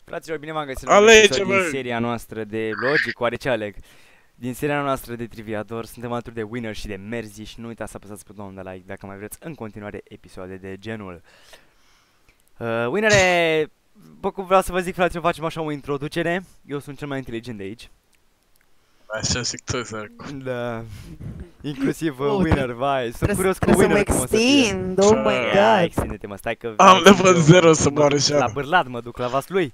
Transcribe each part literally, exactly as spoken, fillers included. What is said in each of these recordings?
Fraților, bine v-am găsit la un Alege, episod din bă! seria noastră de Logic, oare ce aleg? Din seria noastră de Triviador, suntem alături de Winner și de Merzi și nu uitați să apăsați butonul de like dacă mai vreți în continuare episoade de genul. Uh, Winnere, bă, cum vreau să vă zic, fraților, facem așa o introducere. Eu sunt cel mai inteligent de aici. Așa zic tu, Zarcu. Da. Inclusiv uh, Oh, Winner, vai, sunt curios cu Trebuie să mă Winner cum o să fie. extind, oh my Ia, god. extinde-te, mă, stai că... Am level eu- zero să mă moară duc și La ala. bârlat mă duc, la vas lui.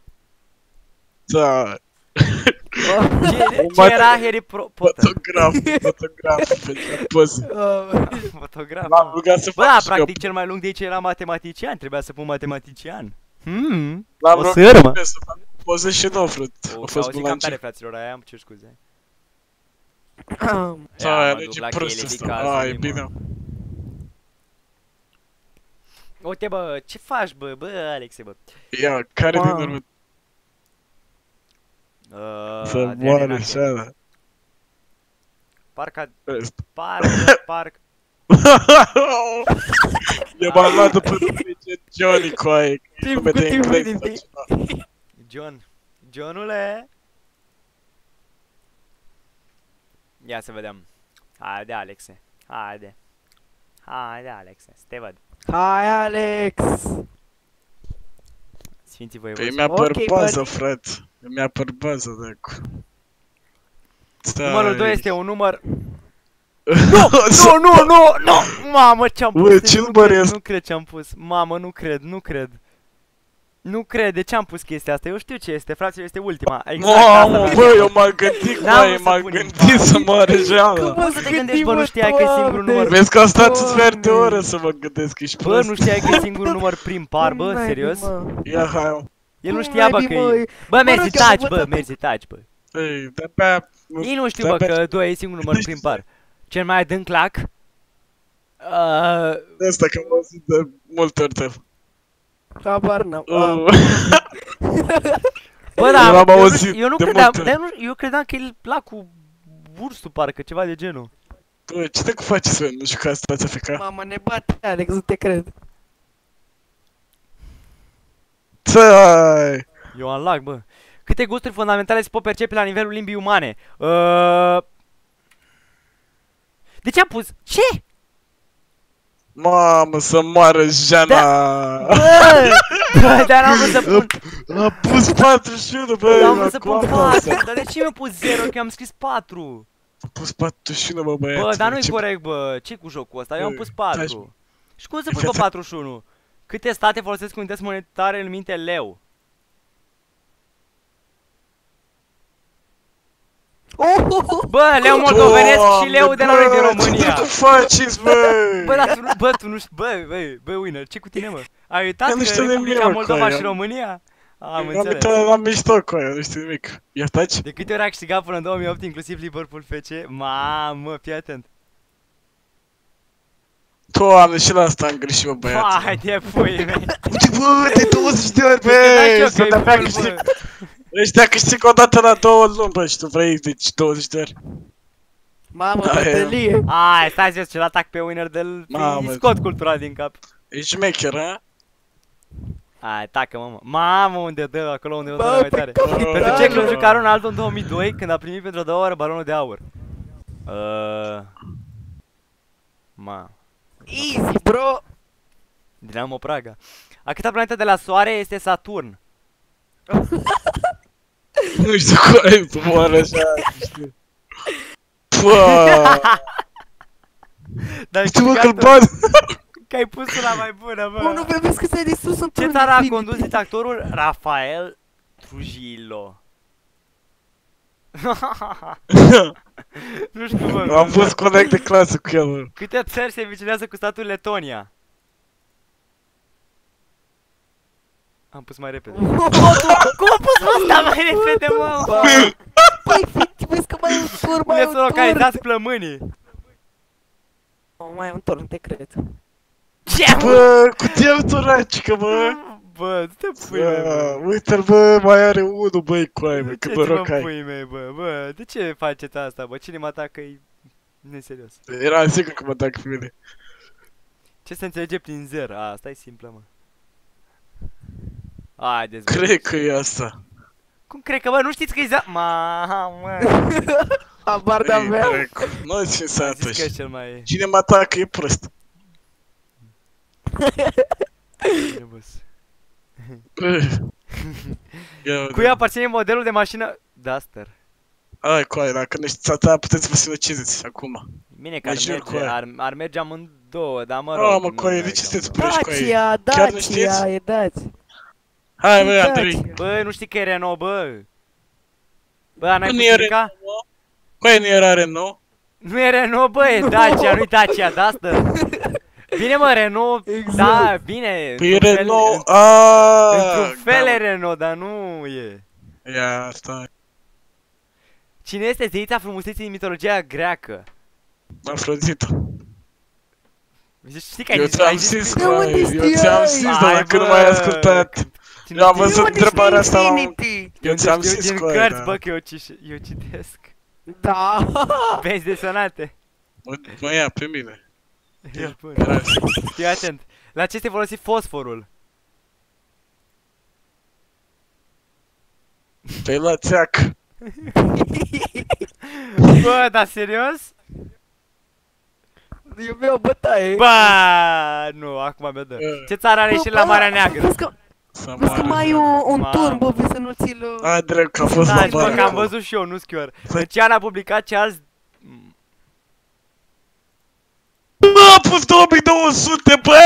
Da. Ce, ce Mate- era Harry Pro- Potter? Fotograf, fotograf, pentru poze. Fotograf. L-am rugat să Bă, fac da, și eu. practic cel mai lung de aici era matematician, trebuia să pun matematician. Hmm, L-am o rugat sârmă. pe să fac poze și nu, frate. O, A fost auzit cam tare, bulanci. fraților, aia am ce scuze. Da, Ia, mă alege duc la prost cheile ăsta. vicazului, A, e mă. bine. Uite, bă, ce faci, bă, bă, Alexe, bă? Ia, care din Wow. urmă Uh, să Adrian moară Enache. și ala? Parcă, Ăsta. parcă, parcă... Eu m-am luat după ce Johnny coaie. Ce-ai Nume făcut de tu, engleză bă, sau din ceva. John, Johnule? Ia să vedem. Haide, Alexe, haide. Haide, Alexe, să te văd. Hai, Alex! Sfinții Păi voievozi. mi-a păr Ok, bază, buddy. frate. Mi-a păr bază, Decu. Stai. Numărul doi este un număr... Nu, nu, nu, nu! Mamă, ce-am pus? Bă, Deci ce nu număr cred, este? Nu cred ce-am pus. Mamă, nu cred, nu cred. Nu cred, de ce am pus chestia asta? Eu știu ce este, fraților, este ultima. Exact, asta Mamă, vreau. bă, eu m-am gândit, N-am băi, vrut să m-am pun gândit impact. să moară Jeana. Cum să te Mă gândești, bă, nu gândim, știai că e singurul Doamne. număr... Vezi că am stat un Doamne. sfert de oră să mă gândesc, ești Bă, prost. nu știai că e singurul număr prim par, bă, Cum naibii, serios? mă? Ia, hai, mă. El nu Cum știa, bă, naibii, că mă? e... Bă, merzi, rog, eu am taci, bă, învățat- merzi, taci, bă. Ei, de-abia... Ei nu știu, bă, de-abia- că doi e singurul număr prim par. Cel mai adânc lac... Uh, De asta că am auzit de multe ori de... Habar n-am. Ah. Uh, Bă, da, Eu eu, am nu, auzit eu nu de credeam, multe ori. dar eu, nu, eu credeam că e lacul Vârstu, parcă, ceva de genul. Bă, ce te cu faci să nu jucați stația F K? Mamă, ne bate Alex, nu te cred. Țai! Eu am lag, bă. Câte gusturi fundamentale se pot percepe la nivelul limbii umane? Uh... De ce am pus? Ce? Mamă, să moară Jana! Bă! Bă, dar n-am vrut să pun... A pus patruzeci și unu, bă, Am vrut să pun acum patru, asta. dar de ce mi-a pus zero? Că eu am scris patru. A pus patruzeci și unu, bă, băiat. Bă, dar nu-i ce- corect, bă. Ce cu jocul ăsta? Eu am Bă, pus taci, patru. Și cum să E pui pe fete- patruzeci și unu? Câte state folosesc unități monetare în minte leu? Oh, Bă, leu moldovenesc și leu de la noi din Doamne, România. Ce te faceți, bă? Bă, dar tu, nu- bă, tu nu știi, bă, bă, bă, Winner, ce cu tine, mă? Ai uitat Eu nu că știu nimic, Republica mă, Moldova cu aia. și România? Am Am înțeles. uitat la mișto cu aia, nu știu nimic. Ia taci? De câte ori a câștigat până în două mii opt, inclusiv Liverpool F C? Mamă, fii atent. Doamne, și la asta am greșit, bă, băiat. Hai de pui mei. Uite, bă, de douăzeci de ori, Credeam și eu bă, că să e te-abia full, câștig. bă. Ăștia câștig o dată la două luni, bă, și tu vrei, deci douăzeci de ori. mamă, Da, e. bătălie. Hai, stai să vezi ce atac pe Winner de-l Mamă. îi scot cultural din cap. Ești șmecher, a? Hai, tacă, mă, mă. Mamă, unde dă, acolo unde o dă Bă, mai pe tare. capitală. Pentru ce club juca Ronaldo în două mii doi când a primit pentru a doua oară balonul de aur? Uh... Ma. Easy, bro. Dinamo Praga. A câta planetă de la Soare este Saturn? Nu știu cum ai să moară așa, știu. Bă, Dar știu, mă, gata, că-l bat. că ai pus una mai bună, Bă, nu bă. vezi că s-a distrus în Ce țară a condus dictatorul Rafael Trujillo? Nu știu, bă. Am fost conect de clasă cu el, bă. Câte țări se vicinează cu statul Letonia? Am pus mai repede. Cum a pus asta mai repede, mă? Băi, efectiv, vezi că mai e un tur, mai e Unde un sunt tur. localizați plămânii? Oh, mai e un tur, nu te cred. Ce, mă? Bă, cu tevtoracică, bă. Bă, te pui mei, Bă, bă. uite-l, bă, mai are unul, băi, cu aia, bă, De că ce mă ți mă rog ai. pui mei, bă? Bă, de ce faceți asta, bă? Cine mă atacă e neserios. Era sigur că mă tac pe mine. Ce se înțelege prin zer? A, asta e simplă, mă. Haideți, bă. Cred că e asta. Cum cred că, bă, nu știți că e za... Mamă. Habar Ei, n-aveam. dracu, nu ți Am sată zis că e cel mai... Cine mă atacă e prost. Bine, boss. Ia Cui aparține modelul de mașină Duster? Ai, coaie, dacă nu știți ta, puteți vă sinucideți acum. Bine că Mă ar jur, merge, coaie. ar, ar merge amândouă, dar mă Oh, rog. mă, nu coaie, de merge ce sunteți amândouă. proști, coaie? Dacia, Chiar nu știți? Dacia, e Dacia. Hai, bă, Dacia. Andrei. Bă, nu știi că e Renault, bă? Bă, n-ai Nu putut e ridica? Renault, mă? Coaie, nu era Renault? Nu e Renault, bă, e Dacia, nu-i Dacia, Duster. Bine, mă, Renault, Exact. da, bine. Păi e într-un fel- Renault, aaa. Într-un fel e Renault, dar nu e. Ia, stai. Cine este zeița frumuseții din mitologia greacă? Afrodita. Știi că ai Eu zis, ți-am ai zis... zis, De coaie, unde eu ți-am știai? zis, Hai, dar dacă nu bă, m-ai ascultat. Cine Eu am știe? văzut De unde întrebarea știi asta la... Infinity? Eu ți-am știu zis, din coaie, cărți, da. bă, că eu, ci- eu citesc. Da. Benzi desenate. Mă, mă ia pe mine. Ești bun. Era- Fii atent. La ce este folosit fosforul? Pe la țeac. Bă, dar serios? Eu vreau bătaie. Ba, nu, acum mi-o dă. Ce țară are ieșit la Marea Neagră? Vezi că, Să vezi că moară. mai e un, un Mamă. turn, bă, vezi să nu ți-l... Ai drept că a fost la Stai, bă, bară. că am văzut și eu, nu schior. În ce an a publicat Charles... Bă, a pus două mii două sute, bă!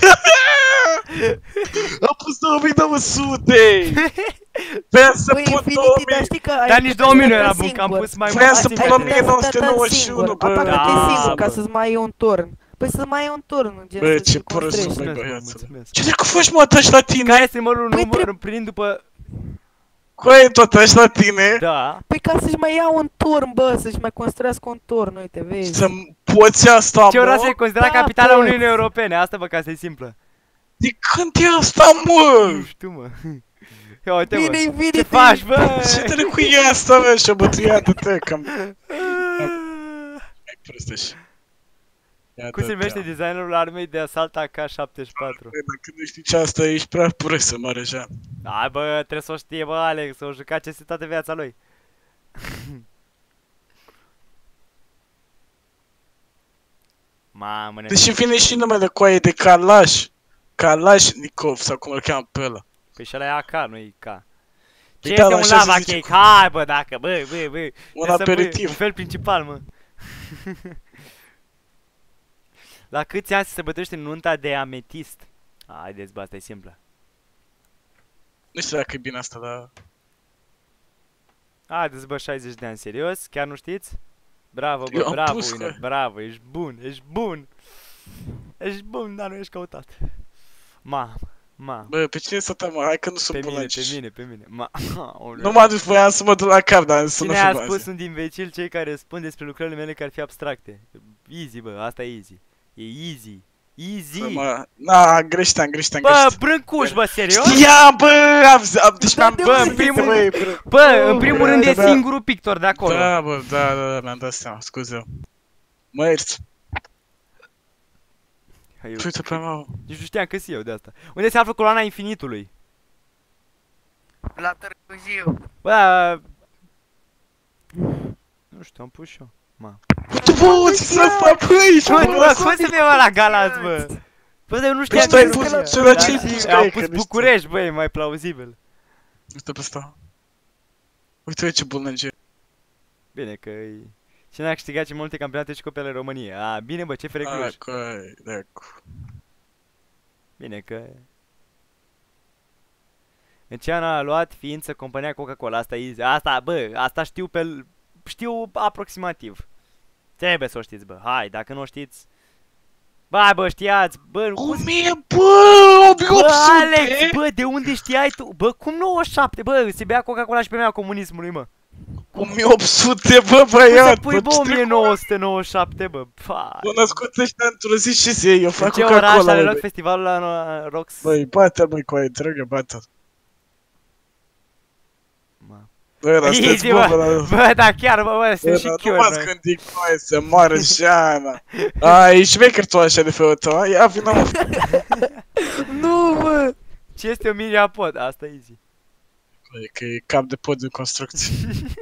A pus două mii două sute! Vreau să Băi, pun Infinity, două dar mii... știi că ai Dar nici putea două mii să nu era ataci bun, că am singur. pus mai Vreau mult. să Ai pun o putea să mie nouă sute nouăzeci și ataci unu, singur. bă! Atacă-te Da, singur, ca bă. să-ți mai iei un turn. Păi să mai iei un turn, gen Bă, să ce te prost construiești. sunt, băi, Mulțumesc, băiațule. mulțumesc. Ce dracu faci, mă, ataci la tine? Care este numărul Păi număr trebuie- prin după... Coaie, tu ataci la tine? Da. Păi ca să-și mai ia un turn, bă, să-și mai construiască un turn, uite, vezi. Să poți asta, Ce oraș e mă? considerat Da, capitala poți. Uniunii Europene? Asta, bă, ca să e simplă. De când e asta, mă? Nu știu, mă. Ia uite, Bine, bă. Infinity. Ce faci, bă? Ce dracu e asta, mă? Și-o bătuiată-te, cam... Ai prostăși. Cum se numește designerul armei de asalt A K șaptezeci și patru? Dacă nu știi ce asta, ești prea prost să moare așa. Hai, bă, trebuie să o știe, bă, Alex, să o juca ce este toată viața lui. Mamă, ne... Deși vine și numele coaie de Kalash. Kalashnikov, sau cum îl cheamă pe ăla. Păi și ăla e A K, nu e K. Ce da, este la un așa se lava zice cake? Hai, bă, dacă, bă, bă, bă. Un Trebuie să pui aperitiv. Un fel principal, mă. La câți ani se sărbătorește nunta de ametist? Haideți, bă, asta e simplă. Nu știu dacă e bine asta, dar... Haideți, bă, șaizeci de ani, serios? Chiar nu știți? Bravo, Eu bă, am bravo, pus, Winner, că- bravo, ești bun, ești bun. Ești bun, dar nu ești căutat. Ma, ma. Bă, pe cine să te mă? Hai că nu Pe sunt bun mine, la pe mine, pe mine. Ma. Nu m-am dus, voiam să mă duc la cap, dar să nu Cine a fiu spus bază. sunt imbecil cei care spun despre lucrările mele că ar fi abstracte? Easy, bă, asta e easy. E easy. Easy. Să mă... Na, am greșit, am greșit, am Bă, greșit. brâncuș, bă, serios? Știam, bă! Am, am, deci Da, mi-am... de Bă, unde în primul Băi, rând, bă, bă, în primul bă, rând e da. singurul pictor de acolo. Da, bă, da, da, da, mi-am dat seama, scuze. Mă ierți. Hai, eu- Uite pe mă. Nici nu știam că sunt eu de asta. Unde se află coloana infinitului? La Târgu Jiu. Bă, nu știu, am pus și eu. Ma. Tu, bă, ce să fac, bă, ești, Bă, bă, bă, cum să fie ăla Galați, bă? Bă, dar eu nu știam tu ai că- pus- Da, tu la ce și- ai pus, Am băi, pus că nu București, băi, mai plauzibil. Uite pe asta. Uite ce bun lânge. Bine că e... Cine a câștigat cele mai multe campionate și cupele României? A, bine, bă, ce Cluj. Hai, coi, decu. Bine că... În ce an a luat ființă compania Coca-Cola? Asta e easy. Asta, bă, asta știu pe... l- Știu aproximativ. Trebuie să o știți, bă. Hai, dacă nu o știți... Bă, hai, bă, știați, bă... O cum- mie, bă, o mie Bă, opt sute! Alex, bă, de unde știai tu? Bă, cum nouăzeci și șapte? Bă, se bea Coca-Cola și pe mea comunismului, mă. o mie opt sute, bă, Cum să băiat! pui, bă, ce o mie nouă sute nouăzeci și șapte, bă? Pai. Bă, născut ăștia într-o zi și zi, eu În fac ce oraș Coca-Cola, are bă. loc festivalul la uh, Rox? Băi, bate-l, băi, cu aia, dragă, bate-l. Ma. Bă, dar sunteți Easy, bă. bă, la... Bă, da, chiar, bă, bă, Bă, sunt și dar nu chior, m-ați noi. gândit cu aia să moară Jeana. A, ești șmecher tu așa de felul tău, ia vină mă. Nu, bă. Ce este o mini-apod? Asta e easy. E că e cap de pod în construcție.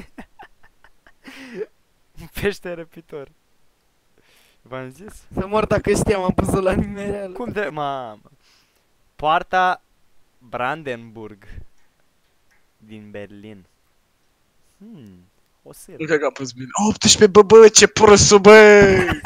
Un pește răpitor. V-am zis? Să mor dacă știam, am pus-o la nimereală. Cum de... Mamă. Poarta Brandenburg din Berlin. Hmm, o să Nu cred că am pus bine. optsprezece, bă, bă, ce prostul, bă!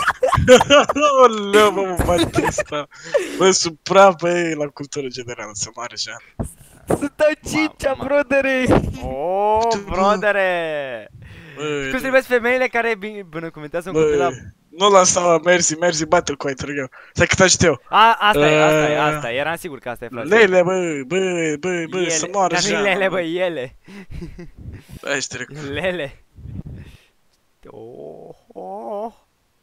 Oleu, bă, mă bate asta. Bă, supra, bă, la cultură generală, să mă arăja. Să dau cincea, Mamă. brodere! Oh, Tu, bă. brodere! Bă, Cum se numesc femeile care bine- binecuvântează un copil la... bă, nu lansa, mersi, mersi, bate-l cu ai trăgău. Stai că te eu. A, asta e, asta e, Uh, asta e, eram sigur că asta e, frate. Lele, bă, bă, bă, bă, Ele. să moară Dar nu-i așa. lele, bă, ele. Hai, trec. Lele. Oh, oh.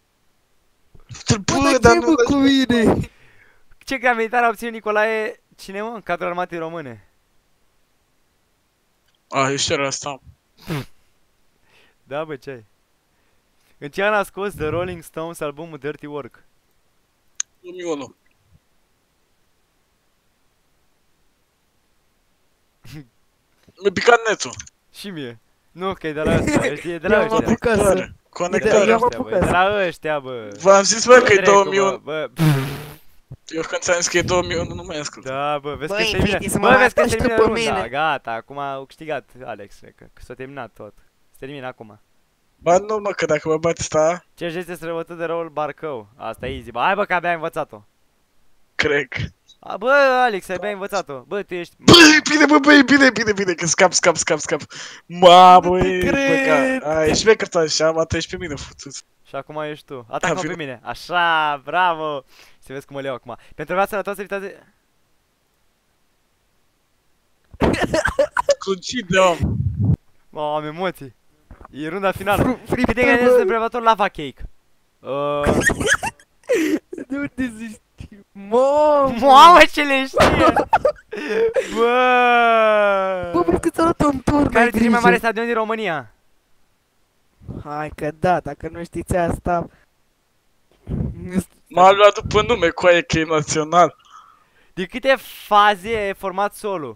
Bă, dar ce nu mă cu mine? Ce gravitar a obținut Nicolae, cine mă, în cadrul armatei române? A, eu știu asta. Da, bă, ce ai? În ce an a scos The Rolling Stones albumul Dirty Work? două mii unu. Mi-a picat netul. Și mie. Nu, că e de la ăștia, știi, e de la Eu am ăștia. apucat să... De Conectare. la Eu am ăștia, bă, apucat. de la ăștia, bă. V-am zis, bă, că e Dracu, două mii unu. Bă, bă, Eu când ți-am zis că e două mii unu, nu mai ascult. da, bă, vezi că Băi, se termină. Viti, să mă Bă, mai vezi că se aștept termină pe runda. mine. Gata, acum au câștigat Alex, cred că, că s-a terminat tot. Se termină acum. Ba nu, mă, că dacă mă bate sta, Ce este străbătut de răul Barcău? Asta e easy, bă, hai bă că abia ai învățat-o. cred. A, bă, Alex, abia ai învățat-o. Bă, tu ești... Bă, e bine, bă, bă, e bine, bine, bine, că scap, scap, scap, scap. Mamă, Nu te e, bă, cred. ca... Ai, șmecher tu așa, m-a treci pe mine, futut. Și acum ești tu. Atacă-mă Da, pe vine. mine. Așa, bravo. Să vezi cum mă leu acum. Pentru viața sănătoasă, evitați... Cluncit de om. Mă, am emoții. E runda finală. Fru- Cât de friptură. greu este îmbrăvător lava cake? Uh, De unde zici? Mamă! Mamă, ce le știe! Bă! Bă, vezi că ți-a luat un tur, Care este cel mai mare stadion din România? Hai că da, dacă nu știți asta... M-a luat după nume, cu aia că e național. De câte faze e format solul?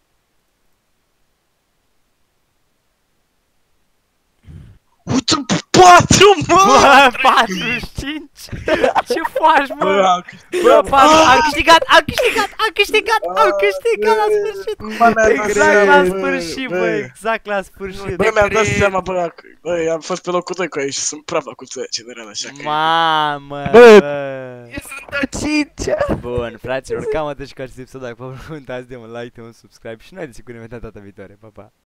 Uite, patru, mă! Bă, patruzeci și cinci! Ce faci, Bă, mă? am câștigat. Bă, patru, am câștigat, am câștigat, am câștigat, am câștigat la sfârșit! Bă, mi-am dat Exact la seama, bă, sfârșit, bă, exact la sfârșit! Bă, mi-am dat cred. seama, bă, ac- bă, am fost pe locul doi cu aici și sunt praf la cultura generală, așa că... Mamă, Bă. bă! Eu sunt a cincea! Bun, fraților, cam atât și ca acest episod. Dacă vă plăcut, dați de un like, de un subscribe și noi desigur ne vedem data viitoare. Pa, pa!